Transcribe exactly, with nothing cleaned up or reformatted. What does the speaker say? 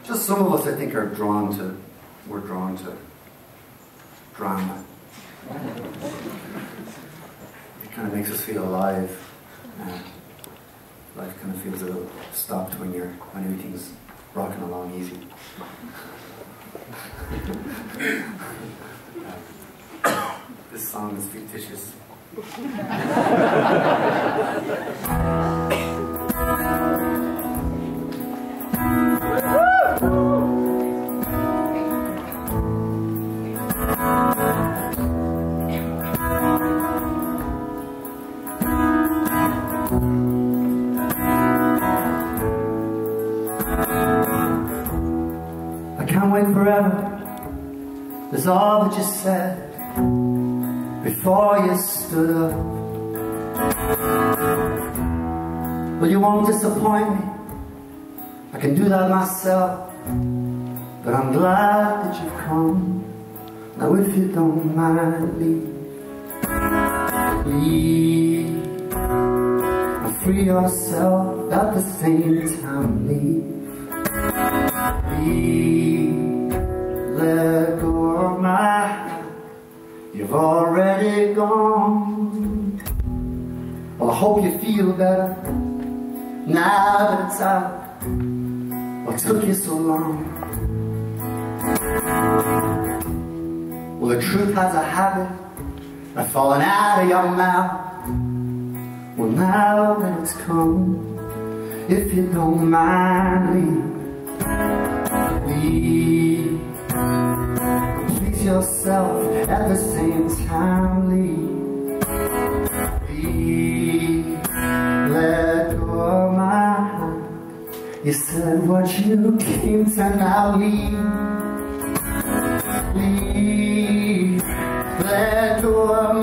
Just some of us, I think, are drawn to, we're drawn to drama. It kind of makes us feel alive. Uh, life kind of feels a little stopped when you're, when everything's rocking along easy. uh, this song is fictitious. I can't wait forever. That's all that you said before you stood up. Well, you won't disappoint me. I can do that myself. But I'm glad that you've come. Now if you don't mind, leave. Leave. And free yourself at the same time. Leave. Leave. Let go of my hand. You've already gone. Well, I hope you feel better now that it's out. What took you so long? Well, the truth has a habit of falling out of your mouth. Well, now that it's come, if you don't mind, leave. Leave. Please yourself at the same time. Leave. Leave. Let go of my hand. You said what you came to, now leave. Leave. Let go of